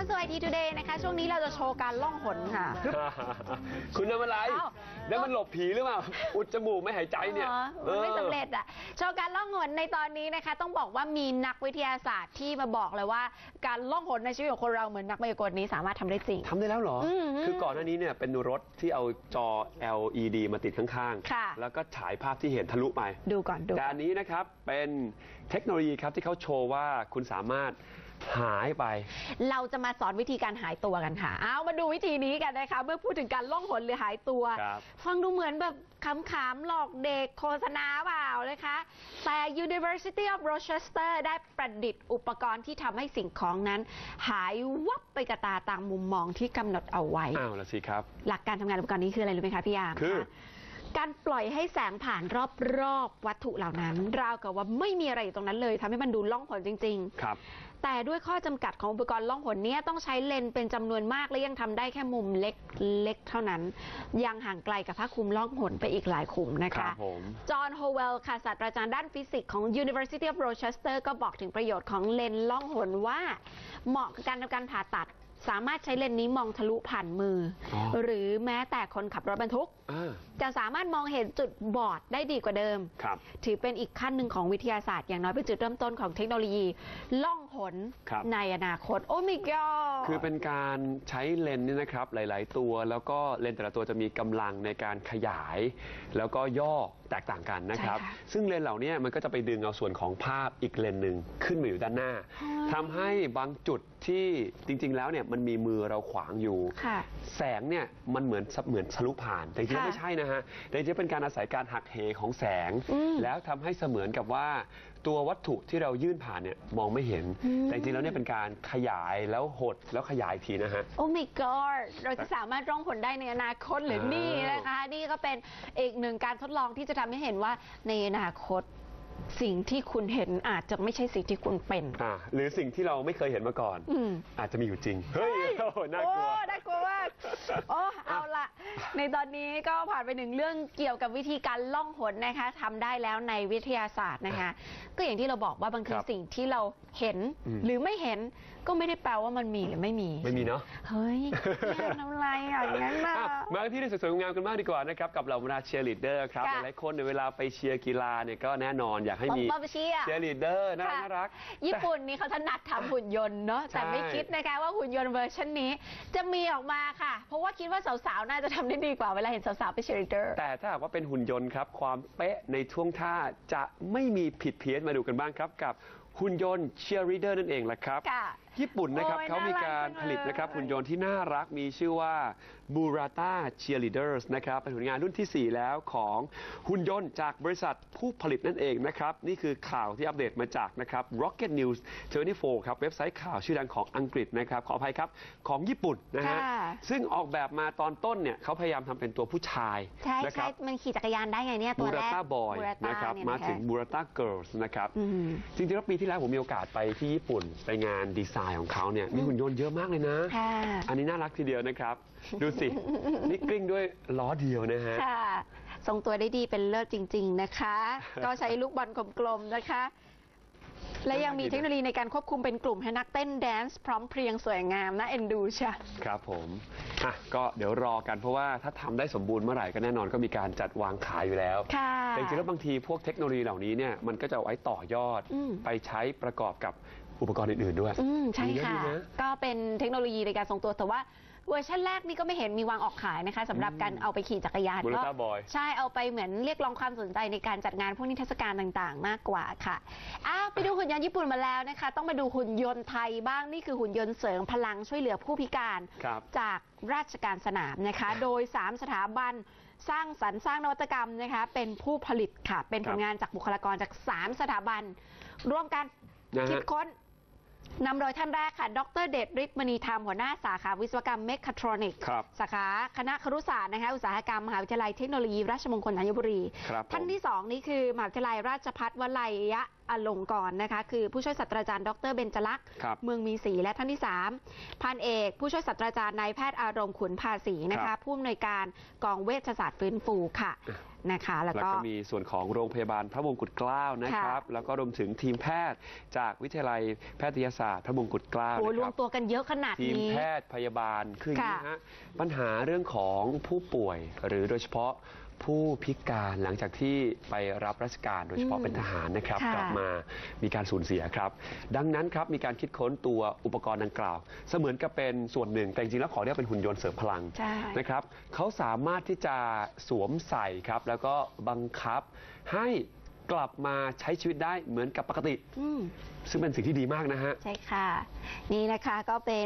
สู่ IT Today นะคะช่วงนี้เราจะโชว์การล่องหนค่ะคุณทำอะไรแล้วมันหลบผีหรือเปล่าอุดจมูกไม่หายใจเนี่ยมันไม่สำเร็จอ่ะโชว์การล่องหนในตอนนี้นะคะต้องบอกว่ามีนักวิทยาศาสตร์ที่มาบอกเลยว่าการล่องหนในชีวิตของคนเราเหมือนนักมายากลนี้สามารถทำได้จริงทำได้แล้วเหรอคือก่อนหน้านี้เนี่ยเป็นรถที่เอาจอ LED มาติดข้างๆแล้วก็ฉายภาพที่เห็นทะลุไปดูก่อนดูแต่อันนี้นะครับเป็นเทคโนโลยีครับที่เขาโชว์ว่าคุณสามารถหายไปเราจะมาสอนวิธีการหายตัวกันค่ะเอามาดูวิธีนี้กันนะคะเมื่อพูดถึงการล่องหนหรือหายตัวฟังดูเหมือนแบบขำๆหลอกเด็กโฆษณาเปล่านะคะแต่ University of Rochester ได้ประดิษฐ์อุปกรณ์ที่ทำให้สิ่งของนั้นหายวับไปกระตาตามมุมมองที่กำหนดเอาไว้อ้าวละสิครับหลักการทำงานอุปกรณ์นี้คืออะไรรู้ไหมคะพี่ยามคือการปล่อยให้แสงผ่านรอบวัตถุเหล่านั้นราวกับว่าไม่มีอะไรอยู่ตรงนั้นเลยทำให้มันดูล่องหนจริงๆครับแต่ด้วยข้อจำกัดของอุปกรณ์ล่องหนนี้ต้องใช้เลนส์เป็นจำนวนมากและยังทำได้แค่มุมเล็กเท่านั้นยังห่างไกลกับผ้าคลุมล่องหนไปอีกหลายขุมนะคะจอห์น โฮเวลค่ะศาสตราจารย์ด้านฟิสิกส์ของ University of Rochester ก็บอกถึงประโยชน์ของเลนส์ล่องหนว่าเหมาะกับการทำการผ่าตัดสามารถใช้เลนส์นี้มองทะลุผ่านมือหรือแม้แต่คนขับรถบรรทุกจะสามารถมองเห็นจุดบอดได้ดีกว่าเดิมถือเป็นอีกขั้นหนึ่งของวิทยาศาสตร์อย่างน้อยเป็นจุดเริ่มต้นของเทคโนโลยีล่องหนในอนาคตโอ้มิกอคือเป็นการใช้เลนส์นี่นะครับหลายๆตัวแล้วก็เลนส์แต่ละตัวจะมีกำลังในการขยายแล้วก็ย่อแตกต่างกันนะครับซึ่งเลนส์เหล่านี้มันก็จะไปดึงเอาส่วนของภาพอีกเลนส์หนึ่งขึ้นมาอยู่ด้านหน้าทำให้บางจุดที่จริงๆแล้วเนี่ยมันมีมือเราขวางอยู่แสงเนี่ยมันเหมือนทะลุผ่านแต่จริงๆไม่ใช่นะฮะแต่จริงๆเป็นการอาศัยการหักเหของแสงแล้วทำให้เสมือนกับว่าตัววัตถุที่เรายื่นผ่านเนี่ยมองไม่เห็นแต่จริงๆแล้วเนี่ยเป็นการขยายแล้วหดแล้วขยายทีนะฮะโอ้ my god เราจะสามารถร่องหนได้ในอนาคตหรือนี่นะคะนี่ก็เป็นอีกหนึ่งการทดลองที่จะทำให้เห็นว่าในอนาคตสิ่งที่คุณเห็นอาจจะไม่ใช่สิ่งที่คุณเป็นหรือสิ่งที่เราไม่เคยเห็นมาก่อนอาจจะมีอยู่จริงเฮ้ยน่ากลัวน่ากลัวมากโอ้เอาละในตอนนี้ก็ผ่านไปหนึ่งเรื่องเกี่ยวกับวิธีการล่องหนนะคะทำได้แล้วในวิทยาศาสตร์นะคะก็อย่างที่เราบอกว่าบางทีสิ่งที่เราเห็นหรือไม่เห็นก็ไม่ได้แปลว่ามันมีหรือไม่มีเนาะเฮ้ยทำไรอย่างนั้นนะมาที่สวยๆงามกันมากดีกว่านะครับกับเหล่าบรรดาเชียร์ลีดเดอร์ครับหลายคนในเวลาไปเชียร์กีฬาเนี่ยก็แน่นอนอยากให้มีเชียร์ลีดเดอร์น่ารักญี่ปุ่นนี่เขาถนัดทำหุ่นยนต์เนาะแต่ไม่คิดนะคะว่าหุ่นยนต์เวอร์ชันนี้จะมีออกมาค่ะเพราะว่าคิดว่าสาวๆน่าจะทำได้ดีกว่าเวลาเห็นสาวๆไปเชียร์ลีดเดอร์แต่ถ้าหากว่าเป็นหุ่นยนต์ครับความเป๊ะในท่วงท่าจะไม่มีผิดเพี้ยนมาดูกันบ้างครับกับหุ่นยนต์เชียร์ลีดเดอร์นั่นเองแหละครับญี่ปุ่นนะครับเขามีการผลิตนะครับหุ่นยนต์ที่น่ารักมีชื่อว่า Murata Cheerleaders นะครับเป็นผลงานรุ่นที่ 4 แล้วของหุ่นยนต์จากบริษัทผู้ผลิตนั่นเองนะครับนี่คือข่าวที่อัปเดตมาจากนะครับ Rocket News 24 ครับเว็บไซต์ข่าวชื่อดังของอังกฤษนะครับขออภัยครับของญี่ปุ่นนะฮะซึ่งออกแบบมาตอนต้นเนี่ยเขาพยายามทำเป็นตัวผู้ชายนะครับมันขี่จักรยานได้ไงเนี่ยตัวแรก Murata Boy นะครับมาถึง Murata Girls นะครับจริงๆแล้วปีที่แล้วผมมีโอกาสไปที่ญี่ปุ่นไปงานดีไซน์ของเขาเนี่ยมีหุ่นยนต์เยอะมากเลยนะอันนี้น่ารักทีเดียวนะครับดูสินี่กลิ้งด้วยล้อเดียวนะฮะทรงตัวได้ดีเป็นเลิศจริงๆนะคะก็ใช้ลูกบอลกลมๆนะคะและยังมีเทคโนโลยีในการควบคุมเป็นกลุ่มให้นักเต้นแดนซ์พร้อมเพรียงสวยงามนะเอ็นดูใช่ครับผมก็เดี๋ยวรอกันเพราะว่าถ้าทำได้สมบูรณ์เมื่อไหร่ก็แน่นอนก็มีการจัดวางขายอยู่แล้วแต่จริงๆแล้วบางทีพวกเทคโนโลยีเหล่านี้เนี่ยมันก็จะเอาไว้ต่อยอดไปใช้ประกอบกับอุปกรณ์อื่นๆด้วยใช่ค่ะก็เป็นเทคโนโลยีในการทรงตัวแต่ว่าเวอร์ชันแรกนี่ก็ไม่เห็นมีวางออกขายนะคะสำหรับการเอาไปขี่จักรยานก็ใช่เอาไปเหมือนเรียกร้องความสนใจในการจัดงานพวกนิทรรศการต่างๆมากกว่าค่ะไปดูหุ่นยนต์ญี่ปุ่นมาแล้วนะคะต้องมาดูหุ่นยนต์ไทยบ้างนี่คือหุ่นยนต์เสริมพลังช่วยเหลือผู้พิการจากราชการสนามนะคะโดย3สถาบันสร้างสรรค์สร้างนวัตกรรมนะคะเป็นผู้ผลิตค่ะเป็นผลงานจากบุคลากรจาก3สถาบันร่วมกันคิดค้นนำโดยท่านแรกค่ะดร.เดชฤทธิ์มณีธรรมหัวหน้าสาขาวิศวกรรมเมคาทรอนิกส์สาขาคณะครุศาสตร์นะคะอุตสาหกรรมมหาวิทยาลัยเทคโนโลยีราชมงคลธัญบุรีท่านที่2นี่คือมหาวิทยาลัยราชภัฏวลัยอลงกรณ์นะคะคือผู้ช่วยศาสตราจารย์ดรเบญจลักษณ์เมืองมีศรีและท่านที่3พันเอกผู้ช่วยศาสตราจารย์นายแพทย์อารมณ์ขุนภาษีนะคะผู้อำนวยการกองเวชศาสตร์ฟื้นฟูค่ะนะคะแล้วก็มีส่วนของโรงพยาบาลพระมงกุฎเกล้านะครับแล้วก็รวมถึงทีมแพทย์จากวิทยาลัยแพทยศาสตร์พระมงกุฎเกล้านะครับรวมตัวกันเยอะขนาดนี้ทีมแพทย์พยาบาลคืออย่างนี้ฮะปัญหาเรื่องของผู้ป่วยหรือโดยเฉพาะผู้พิการหลังจากที่ไปรับราชการโดยเฉพาะเป็นทหารนะครับกลับมามีการสูญเสียครับดังนั้นครับมีการคิดค้นตัวอุปกรณ์ดังกล่าวเสมือนกับเป็นส่วนหนึ่งแต่จริงๆแล้วขอเรียกเป็นหุ่นยนต์เสริมพลังนะครับเขาสามารถที่จะสวมใส่ครับแล้วก็บังคับให้กลับมาใช้ชีวิตได้เหมือนกับปกติซึ่งเป็นสิ่งที่ดีมากนะฮะใช่ค่ะนี่นะคะก็เป็น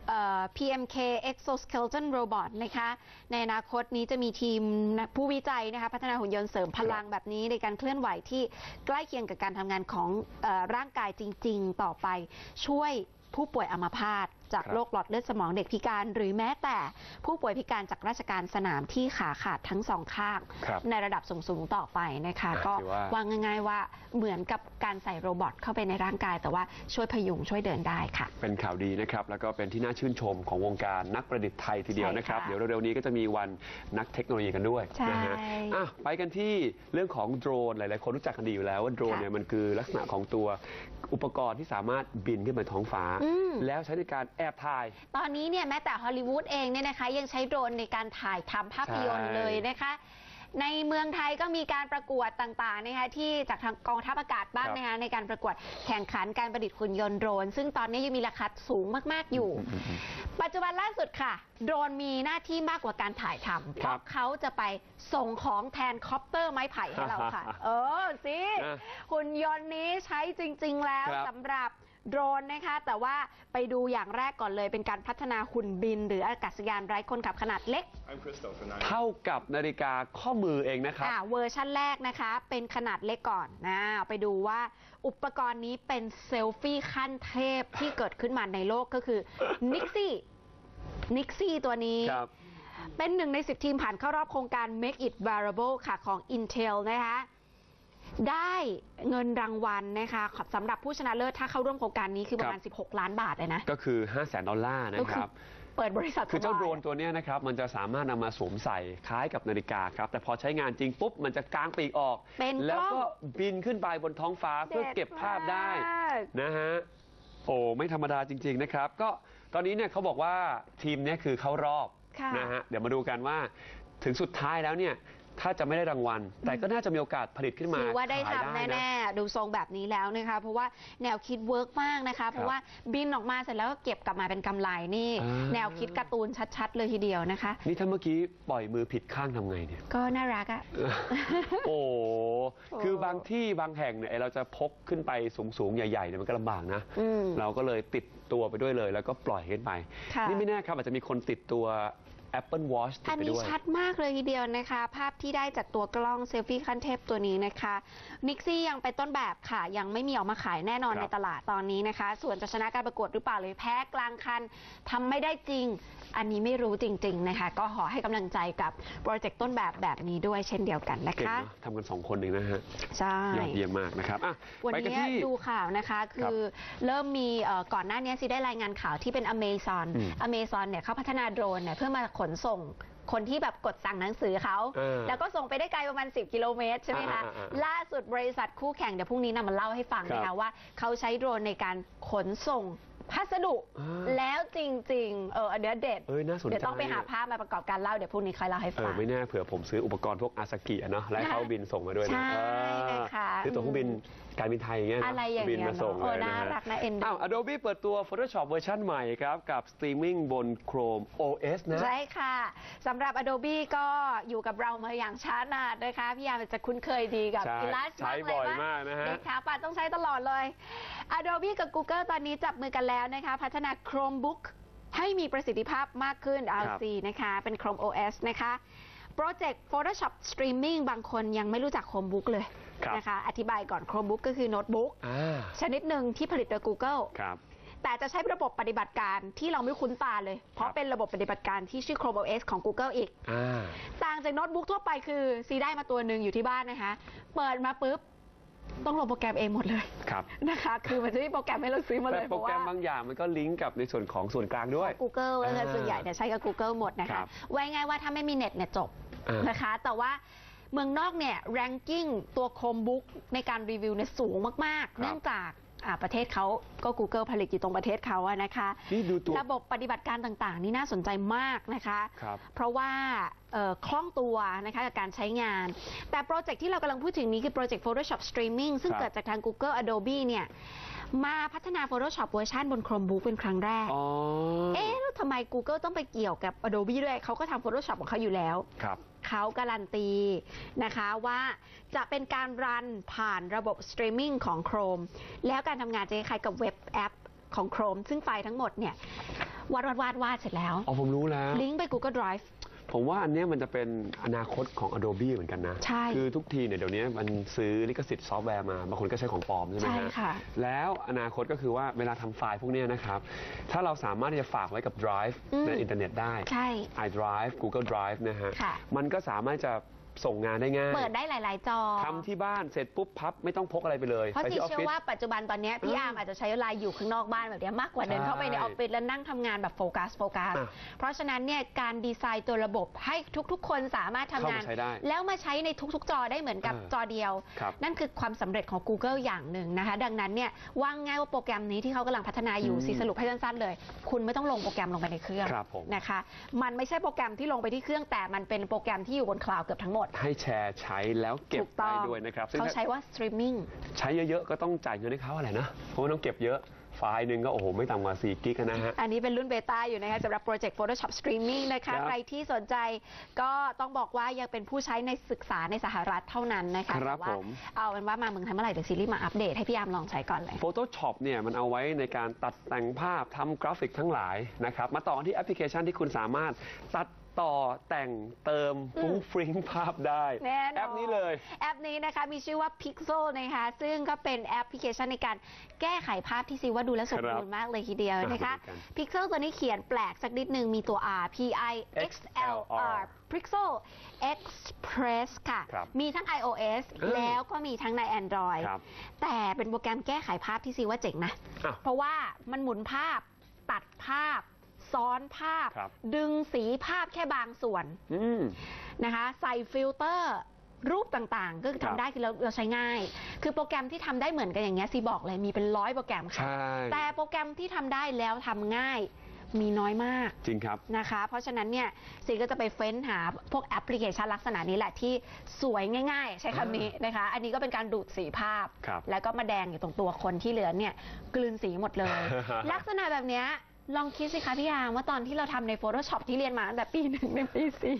PMK Exoskeleton Robot นะคะในอนาคตนี้จะมีทีมผู้วิจัยนะคะพัฒนาหุ่นยนต์เสริมพลังแบบนี้ในการเคลื่อนไหวที่ใกล้เคียงกับการทำงานของร่างกายจริงๆต่อไปช่วยผู้ป่วยอัมพาตจากโรคหลอดเลือดสมองเด็กพิการหรือแม้แต่ผู้ป่วยพิการจากราชการสนามที่ขาขาดทั้ง2ข้างในระดับสูงๆต่อไปนะคะก็วางง่ายๆว่าเหมือนกับการใส่โรบอทเข้าไปในร่างกายแต่ว่าช่วยพยุงช่วยเดินได้ค่ะเป็นข่าวดีนะครับแล้วก็เป็นที่น่าชื่นชมของวงการนักประดิษฐ์ไทยทีเดียวนะครับเดี๋ยวเร็วๆนี้ก็จะมีวันนักเทคโนโลยีกันด้วยนะฮะไปกันที่เรื่องของโดรนหลายๆคนรู้จักกันดีอยู่แล้วว่าโดรนเนี่ยมันคือลักษณะของตัวอุปกรณ์ที่สามารถบินขึ้นไปท้องฟ้าแล้วใช้ในการแอบถ่ายตอนนี้เนี่ยแม้แต่ฮอลลีวูดเองเนี่ยนะคะยังใช้โดรนในการถ่ายทำภาพยนตร์เลยนะคะในเมืองไทยก็มีการประกวดต่างๆนะคะที่จากทางกองทัพอากาศบ้างนะคะในการประกวดแข่งขันการประดิษฐ์หุ่นยนต์โดรนซึ่งตอนนี้ยังมีราคาสูงมากๆอยู่ปัจจุบันล่าสุดค่ะโดรนมีหน้าที่มากกว่าการถ่ายทำเพราะเขาจะไปส่งของแทนคอปเตอร์ไม้ไผ่ให้เราค่ะสิหุ่นยนต์นี้ใช้จริงๆแล้วสำหรับโดรนนะคะแต่ว่าไปดูอย่างแรกก่อนเลยเป็นการพัฒนาหุ่นบินหรืออากาศยานไร้คนขับขนาดเล็กเท่ากับนาฬิกาข้อมือเองนะครับเวอร์ชั่นแรกนะคะเป็นขนาดเล็กก่อนไปดูว่าอุปกรณ์นี้เป็นเซลฟี่ขั้นเทพที่เกิดขึ้นมาในโลกก็คือนิกซี่ตัวนี้เป็น1 ใน 10 ทีมผ่านเข้ารอบโครงการ Make It Wearable ค่ะของ Intel นะคะได้เงินรางวัลนะคะสำหรับผู้ชนะเลิศถ้าเข้าร่วมโครงการนี้คือประมาณ16 ล้านบาทเลยนะก็คือ$500,000นะครับเปิดบริษัทคือเจ้าโดรนตัวนี้นะครับมันจะสามารถนำมาสวมใส่คล้ายกับนาฬิกาครับแต่พอใช้งานจริงปุ๊บมันจะกางปีกออกแล้วก็บินขึ้นไปบนท้องฟ้าเพื่อเก็บภาพได้นะฮะโอ้ไม่ธรรมดาจริงๆนะครับก็ตอนนี้เนี่ยเขาบอกว่าทีมนี้คือเข้ารอบนะฮะเดี๋ยวมาดูกันว่าถึงสุดท้ายแล้วเนี่ยถ้าจะไม่ได้รางวัลแต่ก็น่าจะมีโอกาสผลิตขึ้นมาถือว่าได้ทำแน่ๆดูทรงแบบนี้แล้วนะคะเพราะว่าแนวคิดเวิร์กมากนะคะเพราะว่าบินออกมาเสร็จแล้วก็เก็บกลับมาเป็นกำไรนี่แนวคิดการ์ตูนชัดๆเลยทีเดียวนะคะนี่ถ้าเมื่อกี้ปล่อยมือผิดข้างทำไงเนี่ยก็น่ารักอ่ะโอ้คือบางที่บางแห่งเนี่ยเราจะพกขึ้นไปสูงๆใหญ่ๆเนี่ยมันก็ลำบากนะเราก็เลยติดตัวไปด้วยเลยแล้วก็ปล่อยขึ้นไปนี่ไม่แน่ครับอาจจะมีคนติดตัวApple Watch อันนี้ชัดมากเลยทีเดียวนะคะภาพที่ได้จากตัวกล้องเซลฟี่ขั้นเทพตัวนี้นะคะนิกซี่ยังเป็นต้นแบบค่ะยังไม่มีออกมาขายแน่นอนในตลาดตอนนี้นะคะส่วนจะชนะการประกวดหรือเปล่าหรือแพ้กลางคันทำไม่ได้จริงอันนี้ไม่รู้จริงๆนะคะก็ขอให้กำลังใจกับโปรเจกต์ต้นแบบนี้ด้วยเช่นเดียวกันนะคะทำกัน2 คนเองนะฮะใช่ยอดเยี่ยมมากนะครับวันนี้ดูข่าวนะคะคือเริ่มมีก่อนหน้านี้ซีได้รายงานข่าวที่เป็น Amazon เนี่ยเขาพัฒนาโดรนเนี่ยเพื่อมาขนส่งคนที่แบบกดสั่งหนังสือเขาแล้วก็ส่งไปได้ไกลประมาณ10 กิโลเมตรใช่ไหมคะล่าสุดบริษัทคู่แข่งเดี๋ยวพรุ่งนี้นำมาเล่าให้ฟังนะคะว่าเขาใช้โดรนในการขนส่งพัสดุแล้วจริงๆเดี๋ยวเด็ดเดี๋ยวต้องไปหาภาพมาประกอบการเล่าเดี๋ยวพรุ่งนี้ค่อยเล่าให้ฟังไม่แน่เผื่อผมซื้ออุปกรณ์พวกอาซากิเนาะและเขาบินส่งมาด้วยนะคือตัวเครื่องบินการบินไทยอย่างเงี้ยบินมาส่งเลยนะฮะAdobe เปิดตัว Photoshop เวอร์ชันใหม่ครับกับสตรีมมิ่งบน Chrome OS นะใช่ค่ะสำหรับ Adobe ก็อยู่กับเรามาอย่างช้านานนะคะพี่ยามจะคุ้นเคยดีกับ Illustrator ใช้บ่อยมากนะฮะเด็กขาปัดต้องใช้ตลอดเลย Adobe กับ Google ตอนนี้จับมือกันแล้วนะคะพัฒนา Chromebook ให้มีประสิทธิภาพมากขึ้น RC นะคะเป็น Chrome OS นะคะโปรเจกต์ Photoshop Streaming บางคนยังไม่รู้จัก Chromebook เลยนะคะอธิบายก่อน Chromebook ก็คือโน้ตบุ๊กชนิดหนึ่งที่ผลิตโดย Google แต่จะใช้ระบบปฏิบัติการที่เราไม่คุ้นตาเลยเพราะเป็นระบบปฏิบัติการที่ชื่อ Chrome OS ของ Google อีกต่างจากโน้ตบุ๊กทั่วไปคือซีได้มาตัวหนึ่งอยู่ที่บ้านนะคะเปิดมาปุ๊บต้องโหลดโปรแกรมเองหมดเลยครับนะคะคือมันจะมีโปรแกรมให้เราซื้อมาเลยแต่โปรแกรมบางอย่างมันก็ลิงก์กับในส่วนของส่วนกลางด้วย Google แล้วส่วนใหญ่เนี่ยใช้กับ Google หมดนะครัคะบไว้ง่ายว่าถ้าไม่มีเน็ตเนี่ยจบนะคะ แต่ว่าเมืองนอกเนี่ย ranking ตัว Chromebook ในการรีวิวเนี่ยสูงมากๆ เนื่องจากประเทศเขาก็ Google ผลิตอยู่ตรงประเทศเขาอะนะคะนี่ดูตัวระบบปฏิบัติการต่างๆ นี่น่าสนใจมากนะคะครับเพราะว่าคล่องตัวนะคะกับการใช้งาน แต่โปรเจกต์ที่เรากำลังพูดถึงนี้คือโปรเจกต์ Photoshop Streaming ซึ่งครับเกิดจากทาง Google Adobe เนี่ยมาพัฒนา Photoshop เวอร์ชันบน Chromebook เป็นครั้งแรกอ๋อแล้วทำไม Google ต้องไปเกี่ยวกับ Adobe ด้วยเขาก็ทำ Photoshop ของเขาอยู่แล้วครับเขาการันตีนะคะว่าจะเป็นการรันผ่านระบบสตรีมมิ่งของ Chrome แล้วการทำงานจะคล้ายๆกับเว็บแอปของ Chrome ซึ่งไฟล์ทั้งหมดเนี่ยวาดเสร็จแล้วอ๋อผมรู้แล้วลิงก์ไป Google Drive ผมว่าอันเนี้ยมันจะเป็นอนาคตของ Adobe เหมือนกันนะใช่คือทุกทีเนี่ยเดี๋ยวนี้มันซื้อลิขสิทธิ์ซอฟต์แวร์มา บางคนก็ใช้ของปลอมใช่ไหมใช่ฮะค่ะแล้วอนาคตก็คือว่าเวลาทำไฟล์พวกเนี้ยนะครับ ถ้าเราสามารถที่จะฝากไว้กับ Drive ในอินเทอร์เน็ตได้ใช่ iDrive Google Drive นะฮะค่ะมันก็สามารถจะส่งงานได้ง่ายเปิดได้หลาย ๆ จอทำที่บ้านเสร็จปุ๊บพับไม่ต้องพกอะไรไปเลยเพราะไปจีที่ออฟเชื่ฟิอศว่าปัจจุบันตอนนี้พี่อาร์มอาจจะใช้เวลาอยู่ข้างนอกบ้านแบบนี้มากกว่าเดินใช่เข้าไปในออฟฟิศแล้วนั่งทำงานแบบโฟกัสอ่ะเพราะฉะนั้นเนี่ยการดีไซน์ตัวระบบให้ทุก ๆ คนสามารถทำงานเข้ามาใช้ได้แล้วมาใช้ในทุก ๆ จอได้เหมือนกับจอเดียวครับนั่นคือความสำเร็จของ Google อย่างหนึ่งนะคะ ดังนั้นเนี่ยว่าง่ายว่าโปรแกรมนี้ที่เขากำลังพัฒนาอยู่สิสรุปให้สั้นๆเลย คุณไม่ต้องลงโปรแกรมลงไปในเครื่องครับผมนะคะมันไม่ใช่โปรแกรมที่ลงไปที่เครื่องแต่มันเป็นโปรแกรมที่อยู่บนคลาวด์เกือบทั้งหมดให้แชร์ใช้แล้วเก็บถูกต้ได้องด้วยนะครับซึ่งเขาถ้าใช้ว่า streaming ใช้เยอะๆ ก็ต้องจ่ายเงินให้เขาอะไรนะ เพราะว่าต้องเก็บเยอะ ไฟล์หนึ่งก็โอ้โหไม่ต่ำกว่า4กิกนะฮะอันนี้เป็นรุ่นเบต้าอยู่นะคะสำหรับโปรเจกต์ Photoshop Streaming นะครัคะบใครที่สนใจก็ต้องบอกว่ายังเป็นผู้ใช้ในศึกษาในสหรัฐเท่านั้นนะคะครับแต่ว่าผมเอาเป็นว่ามาเมืองไทยเมื่อไหร่เดี๋ยวซีรีส์มาอัปเดตให้พี่อาร์มลองใช้ก่อนเลย Photoshop เนี่ยมันเอาไว้ในการตัดแต่งภาพทำกราฟิกทั้งหลายนะครับ มาต่อที่แอปพลิเคชันที่คุณสามารถตัดต่อแต่งเติมฟุ้งฟริ้งภาพได้แน่นอนแอปนี้เลยแอปนี้นะคะมีชื่อว่า Pixel นะคะซึ่งก็เป็นแอปพลิเคชันในการแก้ไขภาพที่ซีว่าดูแล้วสมบูรณ์มากเลยทีเดียวนะคะมาดูกัน Pixel ตัวนี้เขียนแปลกสักนิดนึงมีตัว R P I X L R Pixel Express ค่ะครับมีทั้ง iOS แล้วก็มีทั้งใน Android ครับแต่เป็นโปรแกรมแก้ไขภาพที่ซีว่าเจ๋งนะอ้าวเพราะว่ามันหมุนภาพตัดภาพ ซ้อนภาพครับดึงสีภาพแค่บางส่วนอืมนะคะใส่ฟิลเตอร์รูปต่างๆ ก็คือครับทำได้คือเราใช้ง่าย คือโปรแกรมที่ทำได้เหมือนกันอย่างเงี้ยซีบอกเลยมีเป็น100 โปรแกรมค่ะใช่แต่โปรแกรมที่ทำได้แล้วทำง่ายมีน้อยมากจริงครับนะคะ เพราะฉะนั้นเนี่ยซีก็จะไปเฟ้นหาพวกแอปพลิเคชันลักษณะนี้แหละที่สวยง่ายๆ ใช้คำนี้นะคะ อันนี้ก็เป็นการดูดสีภาพครับแล้วก็มาแดงอยู่ตรงตัวคนที่เหลือเนี่ยกลืนสีหมดเลย ลักษณะแบบเนี้ยลองคิดสิคะพี่ยามว่าตอนที่เราทำใน Photoshop ที่เรียนมาตั้งแต่ปี 1 เป็นปี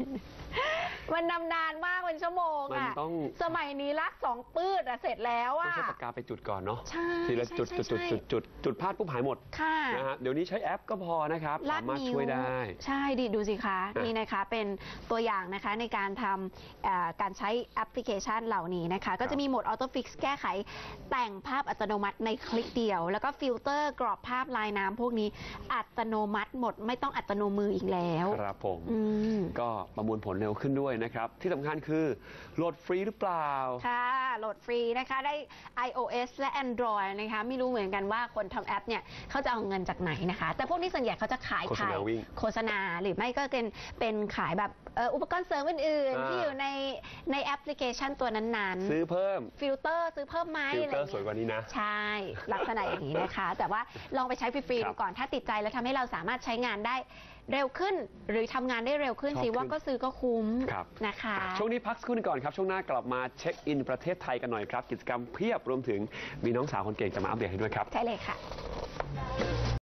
4 มันนานมากเป็นชั่วโมงมันอะต้องสมัยนี้ลาก2 ปื้ดอะเสร็จแล้วต้ออะงใช้ปากกาไปจุดก่อนเนาะใช่ทีละจุดใช่จุดใช่จุดพลาดปุ๊บหายหมดค่ะนะฮะเดี๋ยวนี้ใช้แอปก็พอนะครับลาสาดมารถนิ้วช่วยได้ใช่ดิดูสิคะอ่ะนี่นะคะเป็นตัวอย่างนะคะในการทำการใช้แอปพลิเคชันเหล่านี้นะคะ ก็จะมีโหมด Auto Fix แก้ไขแต่งภาพอัตโนมัติในคลิกเดียว แล้วก็ฟิลเตอร์กรอบภาพลายน้ำพวกนี้อัตโนมัติหมดไม่ต้องอัตโนมืออีกแล้วครับผมอืมก็ประมวลผลเร็วขึ้นด้วยนะครับ ที่สำคัญคือโหลดฟรีหรือเปล่าค่ะโหลดฟรีนะคะได้ iOS และ Android นะคะไม่รู้เหมือนกันว่าคนทำแอปเนี่ยเขาจะเอาเงินจากไหนนะคะ แต่พวกนี้ส่วนใหญ่เขาจะขายโฆษณาวิ่งโฆษณาหรือไม่ก็เป็นขายแบบอุปกรณ์เสริมอื่นๆ ที่อยู่ในแอปพลิเคชันตัวนั้นๆซื้อเพิ่มฟิลเตอร์ซื้อเพิ่มไหมฟิลอะไรเตออร์ย่างสวยกว่านี้นะใช่ ลักษณะอย่างนี้นะคะ แต่ว่าลองไปใช้ฟรีๆครัดูบก่อนถ้าติดใจแล้วทำให้เราสามารถใช้งานได้เร็วขึ้น หรือทำงานได้เร็วขึ้นชอบสิว่าขึ้นก็ซื้อก็คุ้มครับนะคะช่วงนี้พักสักครู่หนึงก่อนครับ ช่วงหน้ากลับมาเช็คอินประเทศไทยกันหน่อยครับ กิจกรรมเพียบรวมถึงมีน้องสาวคนเก่งจะมาอัปเดตให้ด้วยครับใช่เลยค่ะ